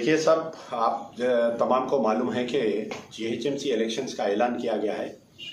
देखिए सब आप तमाम को मालूम है कि जीएचएमसी इलेक्शंस का ऐलान किया गया है।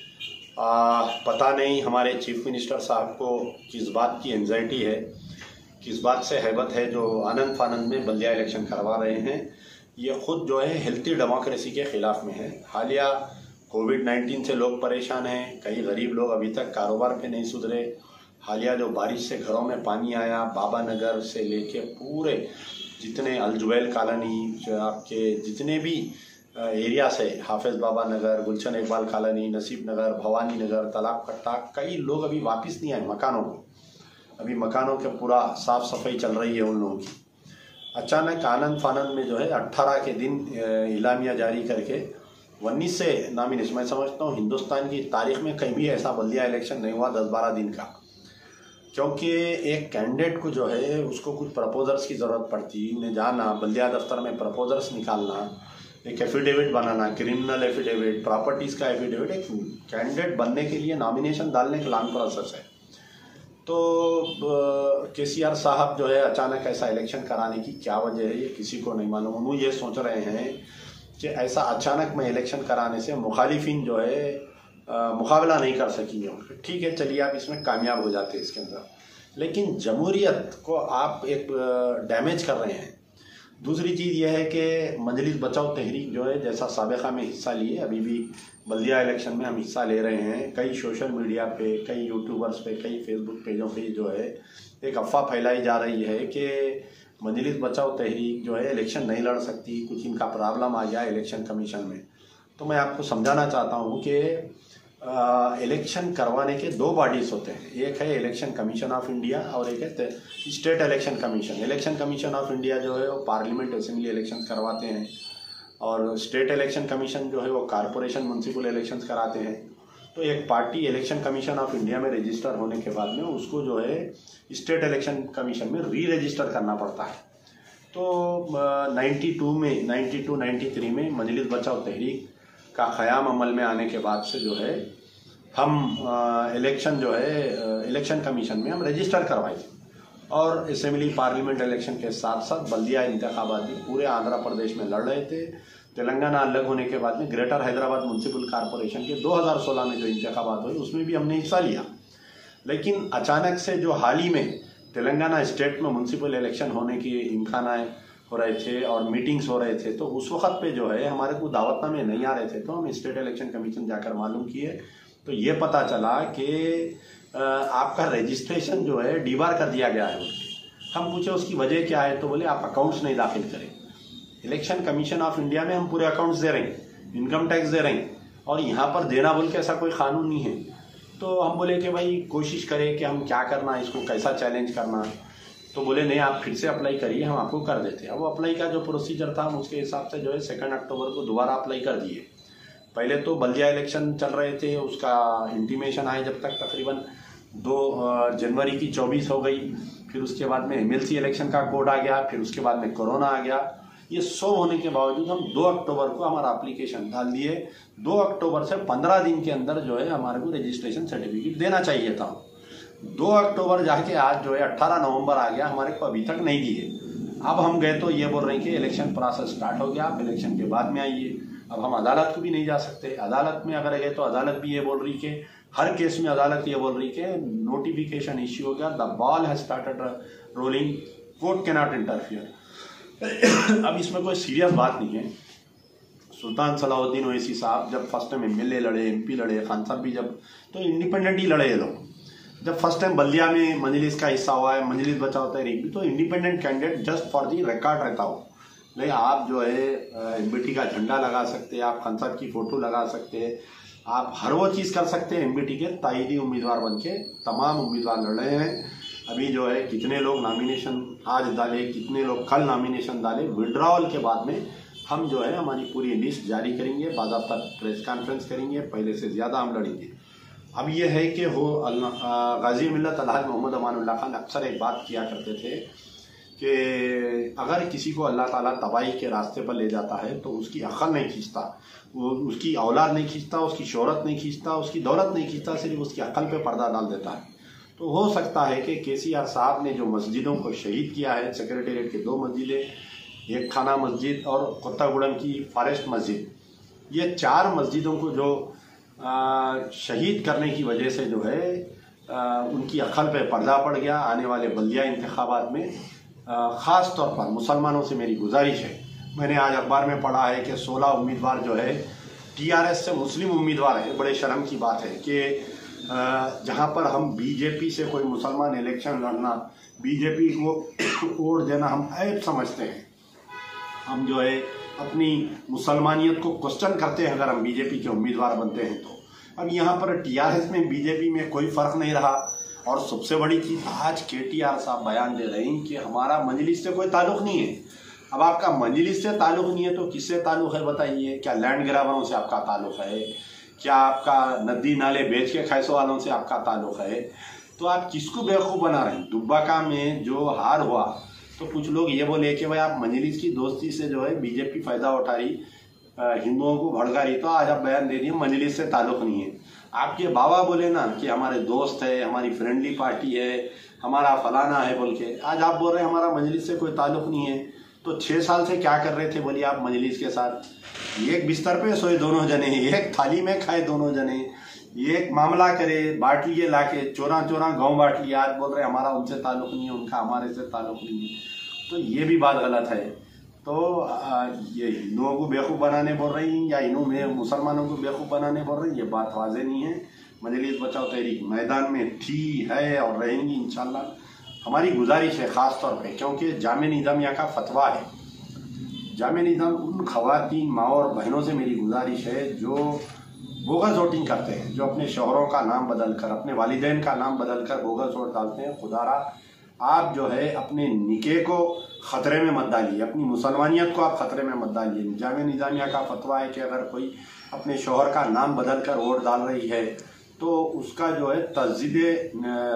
पता नहीं हमारे चीफ मिनिस्टर साहब को किस बात की एंजाइटी है, किस बात से हैबत है जो आनंद फानंद में बल्दिया इलेक्शन करवा रहे हैं। ये खुद जो है हेल्थी डेमोक्रेसी के खिलाफ में है। हालिया कोविड-19 से लोग परेशान हैं, कई गरीब लोग अभी तक कारोबार पे नहीं सुधरे। हालिया जो बारिश से घरों में पानी आया, बाबा नगर से लेके पूरे जितने अलजुबैल कॉलोनी, आपके जितने भी एरिया से हाफिज बाबा नगर, गुलशन इकबाल कॉलोनी, नसीब नगर, भवानी नगर, तालाब कट्टा, कई लोग अभी वापस नहीं आए मकानों को। अभी मकानों के पूरा साफ सफाई चल रही है उन लोगों की। अचानक आनंद फानंद में जो है 18 के दिन इलामिया जारी करके 19 से नामिनेशन, मैं समझता हूँ हिंदुस्तान की तारीख में कहीं भी ऐसा बल्दिया इलेक्शन नहीं हुआ 10-12 दिन का। क्योंकि एक कैंडिडेट को जो है उसको कुछ प्रपोजर्स की ज़रूरत पड़ती है, जाना बल्दिया दफ्तर में प्रपोजर्स निकालना, एक एफिडेविट बनाना, क्रिमिनल एफिडेविट, प्रॉपर्टीज़ का एफिडेविट। एक कैंडिडेट बनने के लिए नॉमिनेशन डालने का लॉन्ग प्रोसेस है। तो केसीआर साहब जो है अचानक ऐसा इलेक्शन कराने की क्या वजह है ये किसी को नहीं मालूम। वो ये सोच रहे हैं कि ऐसा अचानक में इलेक्शन कराने से मुखालिफिन जो है मुकाबला नहीं कर सकेंगे उनके। ठीक है, चलिए आप इसमें कामयाब हो जाते हैं इसके अंदर, लेकिन जमहूरियत को आप एक डैमेज कर रहे हैं। दूसरी चीज़ यह है कि मजलिस बचाओ तहरीक जो है जैसा साबिक़ा में हिस्सा लिए, अभी भी बल्दिया इलेक्शन में हम हिस्सा ले रहे हैं। कई सोशल मीडिया पे, कई यूट्यूबर्स पे, कई फेसबुक पेजों पे जो है एक अफवाह फैलाई जा रही है कि मजलिस बचाओ तहरीक जो है इलेक्शन नहीं लड़ सकती, कुछ इनका प्रॉब्लम आ गया इलेक्शन कमीशन में। तो मैं आपको समझाना चाहता हूँ कि इलेक्शन करवाने के दो बॉडीज होते हैं, एक है इलेक्शन कमीशन ऑफ इंडिया और एक है state election commission. Election commission of India जो है वो पार्लियामेंट असेंबली इलेक्शन करवाते हैं, और स्टेट इलेक्शन कमीशन जो है वो कॉरपोरेशन म्यूनसिपल इलेक्शंस कराते हैं। तो एक party election commission of India में रजिस्टर होने के बाद में उसको जो है स्टेट इलेक्शन कमीशन में री रजिस्टर करना पड़ता है। तो 92-93 में मजलिस बचाओ तहरीक का क़याम अमल में आने के बाद से जो है हम इलेक्शन जो है इलेक्शन कमीशन में हम रजिस्टर करवाए, और असेंबली पार्लियामेंट इलेक्शन के साथ साथ बल्दिया इंतखाबात भी पूरे आंध्र प्रदेश में लड़ रहे थे। तेलंगाना अलग होने के बाद में ग्रेटर हैदराबाद म्यूनसिपल कॉरपोरेशन के 2016 में जो इंतखाबात हुए उसमें भी हमने हिस्सा लिया। लेकिन अचानक से जो हाल ही में तेलंगाना स्टेट में म्यूनसिपल इलेक्शन होने की इम्कान हो रहे थे और मीटिंग्स हो रहे थे, तो उस वक्त पे जो है हमारे को दावतनामे नहीं आ रहे थे। तो हम स्टेट इलेक्शन कमीशन जाकर मालूम किए तो ये पता चला कि आपका रजिस्ट्रेशन जो है डीबार कर दिया गया है। हम पूछे उसकी वजह क्या है, तो बोले आप अकाउंट्स नहीं दाखिल करें। इलेक्शन कमीशन ऑफ इंडिया में हम पूरे अकाउंट्स दे रहे हैं, इनकम टैक्स दे रहे हैं, और यहाँ पर देना बोल के ऐसा कोई कानून नहीं है। तो हम बोले कि भाई कोशिश करें कि हम क्या करना है, इसको कैसा चैलेंज करना। तो बोले नहीं, आप फिर से अप्लाई करिए, हम आपको कर देते हैं। अब अप्लाई का जो प्रोसीजर था हम उसके हिसाब से जो है 2 अक्टूबर को दोबारा अप्लाई कर दिए। पहले तो बल्दिया इलेक्शन चल रहे थे, उसका इंटीमेशन आए जब तक तकरीबन 2 जनवरी की 24 हो गई। फिर उसके बाद में एमएलसी इलेक्शन का कोड आ गया, फिर उसके बाद में कोरोना आ गया। ये सब होने के बावजूद हम 2 अक्टूबर को हमारा एप्लीकेशन डाल दिए। 2 अक्टूबर से 15 दिन के अंदर जो है हमारे को रजिस्ट्रेशन सर्टिफिकेट देना चाहिए था। 2 अक्टूबर जाके आज जो है 18 नवंबर आ गया, हमारे को अभी तक नहीं दिए। अब हम गए तो ये बोल रहे हैं कि इलेक्शन प्रोसेस स्टार्ट हो गया, आप इलेक्शन के बाद में आइए। अब हम अदालत को भी नहीं जा सकते। अदालत में अगर गए तो अदालत भी ये बोल रही कि हर केस में अदालत ये बोल रही कि नोटिफिकेशन इश्यू हो गया, the ball has started rolling, court can not interfere. अब इसमें कोई सीरियस बात नहीं है। सुल्तान सलाहुद्दीन ओवैसी साहब जब फर्स्ट टाइम एमएलए लड़े, एमपी लड़े, खान साहब भी जब, तो इंडिपेंडेंट ही लड़े ये लोग। जब फर्स्ट टाइम बल्दिया में मजलिस का हिस्सा हुआ है, मजलिस बचाओ तहरीक भी, तो independent candidate just for the record रहता हो। नहीं, आप जो है एमबीटी का झंडा लगा सकते हैं, आप खान साहब की फोटो लगा सकते हैं, आप हर वो चीज़ कर सकते हैं। एमबीटी के तायदी उम्मीदवार बन के तमाम उम्मीदवार लड़ रहे हैं। अभी जो है कितने लोग नॉमिनेशन आज डाले, कितने लोग कल नॉमिनेशन डाले। विड्रॉल के बाद में हम जो है हमारी पूरी लिस्ट जारी करेंगे, बाज़ाब्ता प्रेस कॉन्फ्रेंस करेंगे, पहले से ज़्यादा हम लड़ेंगे। अब ये है कि गाजी मिल्लत अलहाज मोहम्मद अमानुल्लाह खान अक्सर एक बात किया करते थे कि अगर किसी को अल्लाह ताला तबाही के रास्ते पर ले जाता है तो उसकी अक्ल नहीं खींचता, वो उसकी औलाद नहीं खींचता, उसकी शोहरत नहीं खींचता, उसकी दौलत नहीं खींचता, सिर्फ उसकी अक्ल पे पर्दा डाल देता है। तो हो सकता है कि केसीआर साहब ने जो मस्जिदों को शहीद किया है, सेक्रेटेरिएट की 2 मस्जिदें, एक खाना मस्जिद और कोत्तागुड़म की फॉरेस्ट मस्जिद, ये 4 मस्जिदों को जो शहीद करने की वजह से जो है उनकी अक्ल पे पर्दा पड़ गया। आने वाले बल्दिया इंतखाबात में ख़ास तौर पर मुसलमानों से मेरी गुजारिश है, मैंने आज अखबार में पढ़ा है कि 16 उम्मीदवार जो है टीआरएस से मुस्लिम उम्मीदवार है। बड़े शर्म की बात है कि जहां पर हम बीजेपी से कोई मुसलमान इलेक्शन लड़ना, बीजेपी को वोट देना हम ऐप समझते हैं। हम जो है अपनी मुसलमानियत को क्वेश्चन करते हैं अगर हम बीजेपी के उम्मीदवार बनते हैं तो। अब यहाँ पर टीआरएस में बीजेपी में कोई फर्क नहीं रहा। और सबसे बड़ी चीज, आज केटीआर साहब बयान दे रहे हैं कि हमारा मजलिस से कोई ताल्लुक नहीं है। अब आपका मजलिस से ताल्लुक नहीं है तो किससे ताल्लुक है बताइए? क्या लैंड ग्राबरों से आपका ताल्लुक है? क्या आपका नदी नाले बेच के खैसों वालों से आपका ताल्लुक है? तो आप किसको बेवकूफ़ बना रहे हैं? दुब्बाका में जो हार हुआ तो कुछ लोग ये बोले कि भाई आप मजलिस की दोस्ती से जो है बीजेपी फायदा उठा रही, हिंदुओं को भड़का रही, तो आज आप बयान दे दिए मजलिस से ताल्लुक नहीं है। आपके बाबा बोले ना कि हमारे दोस्त है, हमारी फ्रेंडली पार्टी है, हमारा फलाना है बोल के, आज आप बोल रहे हैं हमारा मजलिस से कोई ताल्लुक नहीं है। तो 6 साल से क्या कर रहे थे बोलिए आप मजलिस के साथ? एक बिस्तर पे सोए दोनों जने, एक थाली में खाए दोनों जने, एक मामला करे, बांट लिए लाके, चोरा चोरा गाँव बांट लिया। आज बोल रहे हमारा उनसे ताल्लुक नहीं है, उनका हमारे से ताल्लुक नहीं है। तो ये भी बात गलत है। तो ये हिंदुओं को बेवकूफ़ बनाने बोल रही हैं या हिंदू में मुसलमानों को बेवकूफ़ बनाने बोल रही हैं, ये बात वाज़ेह नहीं है। मजलिस बचाओ तहरीक मैदान में थी, है और रहेंगी इंशाल्लाह। हमारी गुजारिश है ख़ास तौर पे, क्योंकि जामे निज़ामिया का फतवा है। जामे निज़ाम उन ख़वातीन माँ और बहनों से मेरी गुजारिश है जो बोगस वोटिंग करते हैं, जो अपने शोहरों का नाम बदल कर, अपने वालिदैन का नाम बदल कर बोगस वोट डालते हैं। खुदारा आप जो है अपने निके को ख़तरे में मत डालिए, अपनी मुसलमानियत को आप ख़तरे में मत डालिए। जामे निज़ामिया का फतवा है कि अगर कोई अपने शोहर का नाम बदल कर वोट डाल रही है तो उसका जो है तस्दीद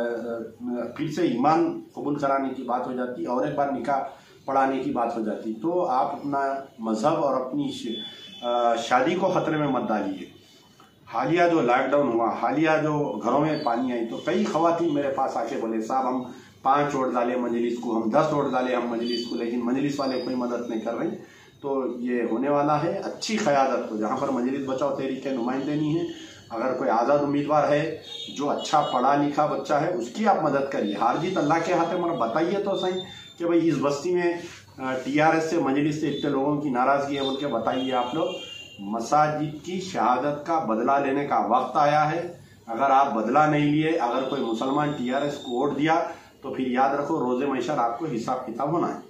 फिर से ईमान कबूल कराने की बात हो जाती है और एक बार निकाह पढ़ाने की बात हो जाती। तो आप अपना मज़हब और अपनी शादी को ख़तरे में मत डालिए। हालिया जो लॉकडाउन हुआ, हालिया जो घरों में पानी आई, तो कई ख़वातीन मेरे पास आके बोले साहब हम 5 वोट डाले मजलिस को, हम 10 वोट डाले हम मजलिस को, लेकिन मजलिस वाले कोई मदद नहीं कर रहे। तो ये होने वाला है अच्छी क़यादत को, जहाँ पर मजलिस बचाओ तहरीक के नुमाइंदे नहीं है, अगर कोई आज़ाद उम्मीदवार है जो अच्छा पढ़ा लिखा बच्चा है उसकी आप मदद करिए। हार जीत अल्लाह के हाथ में, बताइए तो सही कि भाई इस बस्ती में टीआरएस से मजलिस से इतने लोगों की नाराज़गी है बोल के बताइए आप लोग। मसाजिद की शहादत का बदला लेने का वक्त आया है। अगर आप बदला नहीं लिए, अगर कोई मुसलमान टीआरएस को वोट दिया तो फिर याद रखो रोज़े महशर आपको हिसाब किताब होना है।